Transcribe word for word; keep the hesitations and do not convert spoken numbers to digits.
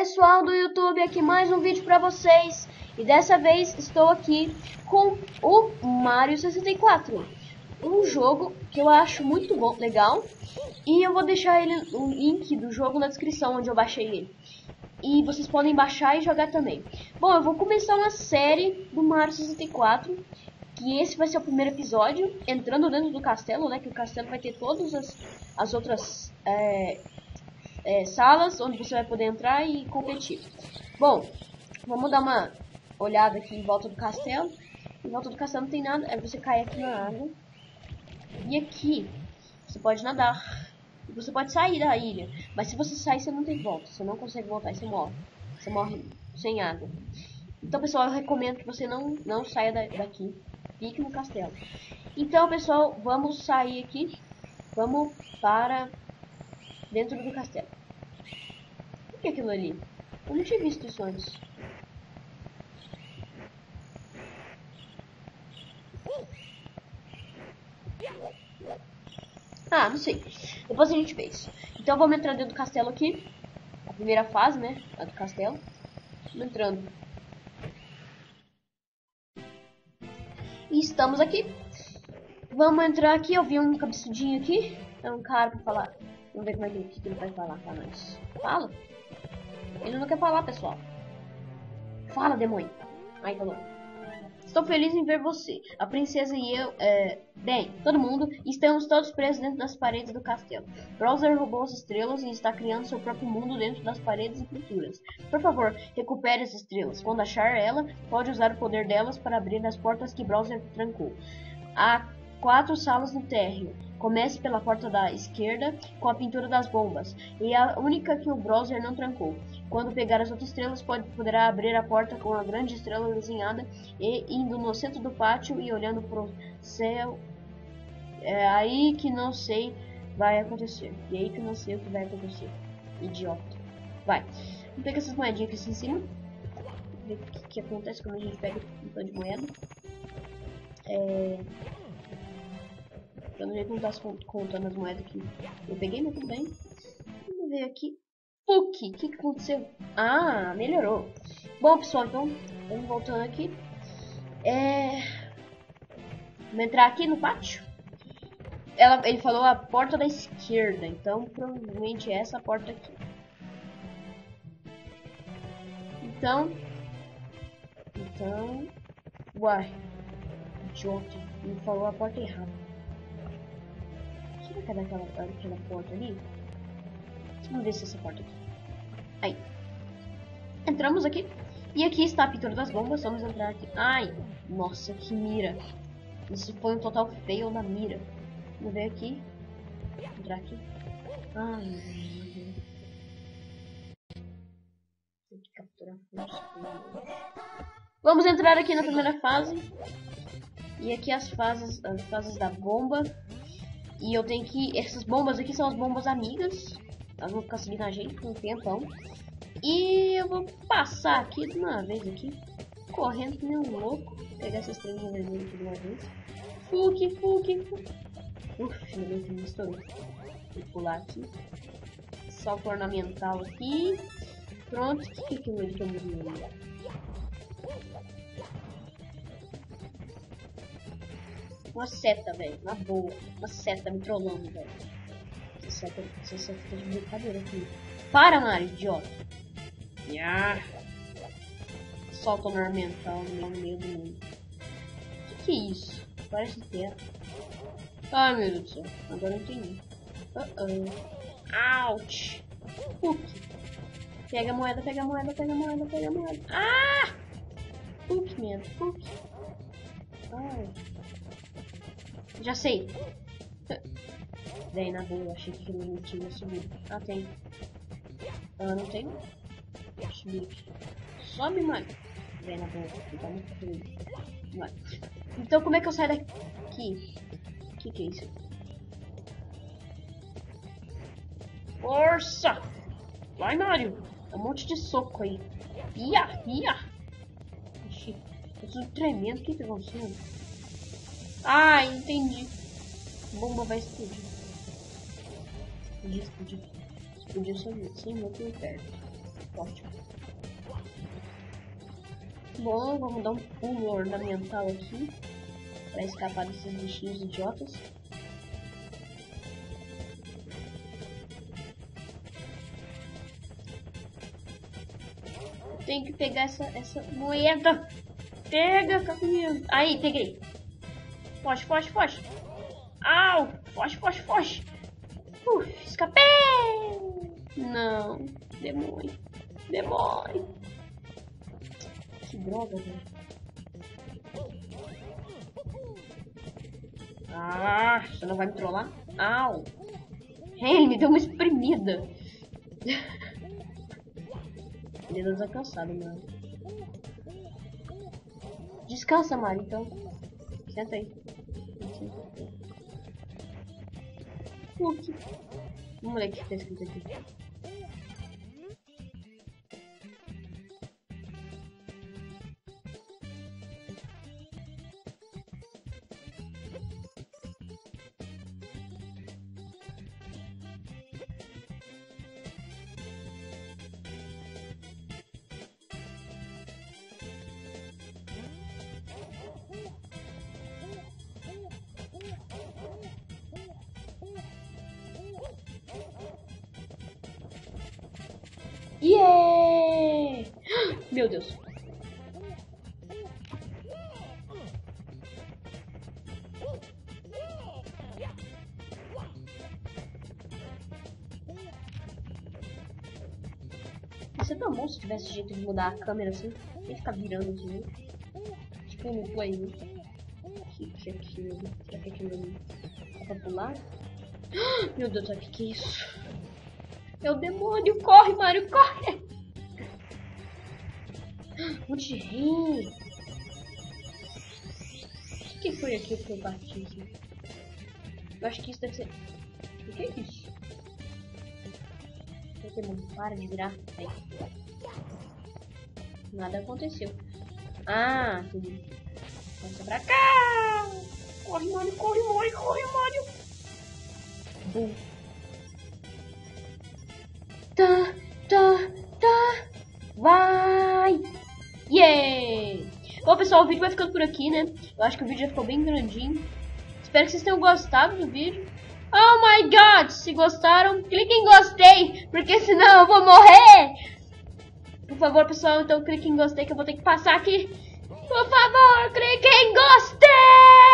Pessoal do YouTube, aqui mais um vídeo para vocês. E dessa vez estou aqui com o Mario sessenta e quatro, um jogo que eu acho muito bom, legal. E eu vou deixar ele, o link do jogo na descrição, onde eu baixei ele. E vocês podem baixar e jogar também. Bom, eu vou começar uma série do Mario sessenta e quatro, que esse vai ser o primeiro episódio, entrando dentro do castelo, né? Que o castelo vai ter todas as, as outras é, é, salas onde você vai poder entrar e competir. Bom, vamos dar uma olhada aqui em volta do castelo. Em volta do castelo não tem nada, aí você cai aqui na água. E aqui você pode nadar. E você pode sair da ilha, mas se você sair você não tem volta, você não consegue voltar e você morre. Você morre sem água. Então, pessoal, eu recomendo que você não, não saia da, daqui. Fique no castelo. Então, pessoal, vamos sair aqui. Vamos para dentro do castelo. O que é aquilo ali? Eu não tinha visto isso antes. Ah, não sei. Depois a gente vê isso. Então vamos entrar dentro do castelo aqui. A primeira fase, né? A do castelo. Vamos entrando. E estamos aqui. Vamos entrar aqui. Eu vi um cabeçudinho aqui. É um cara pra falar. Vamos ver como é que, que ele vai falar pra nós. Fala. Ele não quer falar, pessoal. Fala, demônio. Aí, falou. Estou feliz em ver você. A princesa e eu, é... bem, todo mundo, estamos todos presos dentro das paredes do castelo. Bowser roubou as estrelas e está criando seu próprio mundo dentro das paredes e pinturas. Por favor, recupere as estrelas. Quando achar ela, pode usar o poder delas para abrir as portas que Bowser trancou. Há quatro salas no térreo. Comece pela porta da esquerda, com a pintura das bombas, e a única que o Bowser não trancou. Quando pegar as outras estrelas, pode, poderá abrir a porta com a grande estrela desenhada, e indo no centro do pátio e olhando pro céu. É aí que não sei vai acontecer. E aí que não sei o que vai acontecer. Idiota. Vai. Vamos pegar essas moedinhas aqui assim em cima. Ver o que, que acontece quando a gente pega um tanto de moeda. É... Eu não sei como tá contando as moedas aqui. Eu peguei, mas tudo bem. Vamos ver aqui. Puck, o que, que aconteceu? Ah, melhorou. Bom, pessoal, então, vamos voltando aqui. É... Vamos entrar aqui no pátio. Ela, ele falou a porta da esquerda, então provavelmente é essa porta aqui. Então... Então... Uai. Idiota. Ele falou a porta errada. Será que é daquela, daquela porta ali? Vamos ver se é essa porta aqui. Aí. Entramos aqui. E aqui está a pintura das bombas. Vamos entrar aqui. Ai, nossa, que mira. Isso foi um total fail da mira. Vamos ver aqui. Entrar aqui. Ai, meu Deus. Tem que capturar força. Vamos entrar aqui na primeira fase. E aqui as fases, as fases da bomba. E eu tenho que... Essas bombas aqui são as bombas amigas. Elas vão ficar seguindo a gente por um tempão. E eu vou passar aqui de uma vez aqui. Correndo que nem um louco. Pegar essas três vermelhas aqui de uma vez. Fuque, fuque, fuque. Uf, meu Deus, me estourou. Vou pular aqui. Salto ornamental aqui. Pronto. O que é aquilo ali que eu morri? Uma seta, velho. Uma boa. Uma seta me trollando, velho. Essa seta, essa seta tá de brincadeira aqui. Para, Mario, idiota. Yeah. Solta ornamental no meio do mundo. O que, que é isso? Parece terra. Ai, meu Deus do céu. Agora eu entendi. Uh oh. Ouch. Puck. Pega a moeda, pega a moeda, pega a moeda, pega a moeda. Ah! Puck, mesmo. Puck. Ai. Já sei. Daí na boa, achei que não tinha subido. Ah, tem. Ah, não tem? Subir aqui. Sobe, mano. Daí na boa. Tá muito ruim. Vai. Então, como é que eu saio daqui? O que, que é isso? Força! Vai, Mario. É um monte de soco aí. Ia, ia. Ixi, eu tô tremendo. O que tá acontecendo? Ah, entendi. A bomba vai explodir. Explodir, explodir. Explodiu sem, sem muito perto. Ótimo. Bom, vamos dar um pulo ornamental aqui para escapar desses bichinhos idiotas. Tenho que pegar essa, essa moeda. Pega, capinha. Aí, peguei. Foge, foge, foge. Au! Foge, foge, foge. Uf, escapei. Não. Demônio. Demônio. Que droga, velho. Ah, você não vai me trollar? Au. Ele me deu uma espremida. Ele tá cansado, mano. Descansa, Mari, então. Senta aí. Vamos ler o que tá escrito aqui. Yeah! Meu Deus. Isso é tão bom se tivesse jeito de mudar a câmera assim, sem ficar virando assim. Tipo no play. Que que é aquilo? Que que é aquilo? É pra pular? Meu Deus, o que que é isso? É o demônio, corre, Mario, corre! Um monte de rei. O que foi aquilo que eu bati aqui? Eu acho que isso deve ser... O que é isso? Pokémon, para de virar. Aí. Nada aconteceu. Ah, entendi. Passa pra cá! Corre, Mario, corre, Mario, corre, Mario! Bum. Tá, tá, tá. Vai! Yeah! Bom, pessoal, o vídeo vai ficando por aqui, né? Eu acho que o vídeo já ficou bem grandinho. Espero que vocês tenham gostado do vídeo. Oh my god! Se gostaram, clique em gostei, porque senão eu vou morrer! Por favor, pessoal, então clique em gostei que eu vou ter que passar aqui. Por favor, clique em gostei!